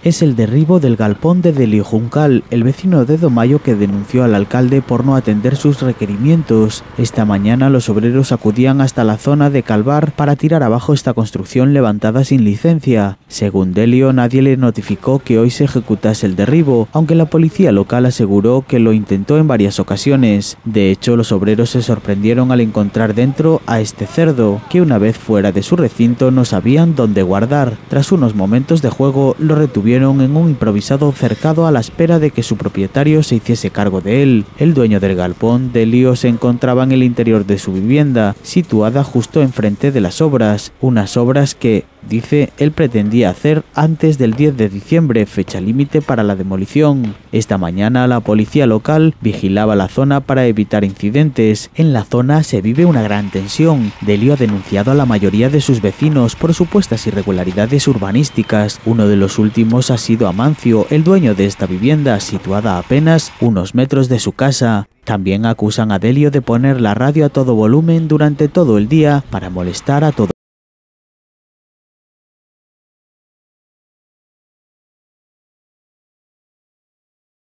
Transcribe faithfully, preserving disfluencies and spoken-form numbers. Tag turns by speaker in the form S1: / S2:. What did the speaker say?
S1: es el derribo del galpón de Delio Juncal, el vecino de Domayo que denunció al alcalde por no atender sus requerimientos. Esta mañana los obreros acudían hasta la zona de Calvar para tirar abajo esta construcción levantada sin licencia. Según Delio, nadie le notificó que hoy se ejecutase el derribo, aunque la policía local aseguró que lo intentó en varias ocasiones. De hecho, los obreros se sorprendieron al encontrar dentro a este cerdo, que una vez fuera de su recinto no sabían dónde guardar. Tras unos momentos de juego, lo retuvieron en un improvisado cercado a la espera de que su propietario se hiciese cargo de él. El dueño del galpón, Delio, se encontraba en el interior de su vivienda, situada justo enfrente de las obras, unas obras que, dice, él pretendía hacer antes del diez de diciembre, fecha límite para la demolición. Esta mañana la policía local vigilaba la zona para evitar incidentes. En la zona se vive una gran tensión. Delio ha denunciado a la mayoría de sus vecinos por supuestas irregularidades urbanísticas. Uno de los últimos ha sido Amancio, el dueño de esta vivienda, situada a apenas unos metros de su casa. También acusan a Delio de poner la radio a todo volumen durante todo el día para molestar a todo